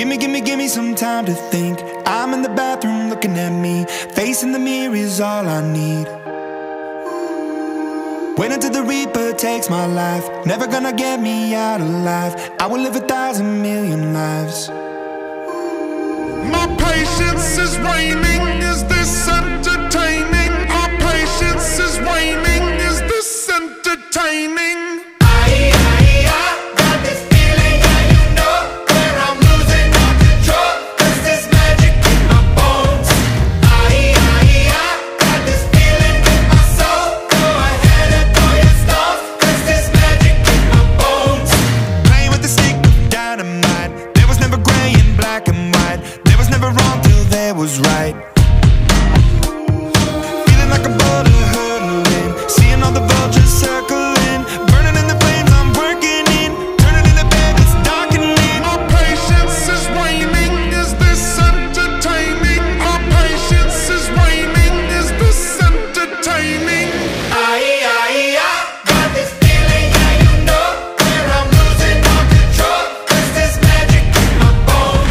Give me some time to think. I'm in the bathroom looking at me. Facing the mirror is all I need. Wait until the Reaper takes my life. Never gonna get me out alive. I will live 1,000,000,000 lives. My patience is waning. Is this entertaining? Our patience is waning. Is this entertaining? Was right. Feeling like a boulder hurtling, seeing all the vultures circling, burning in the flames I'm working in, turning in the bed it's darkening. Our patience is waning. Is this entertaining? Our patience is waning. Is this entertaining? Got this feeling, yeah, you know, where I'm losing all control. Cause there's magic in my bones.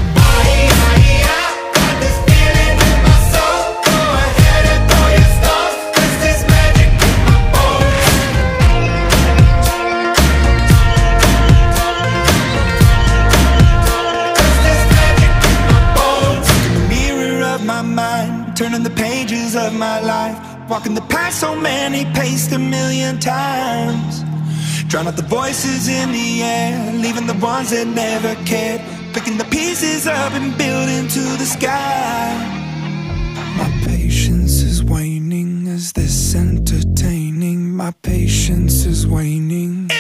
Turning the pages of my life, walking the path so many paced 1,000,000 times. Drown out the voices in the air, leaving the ones that never cared. Picking the pieces up and building to the sky. My patience is waning. Is this entertaining? My patience is waning.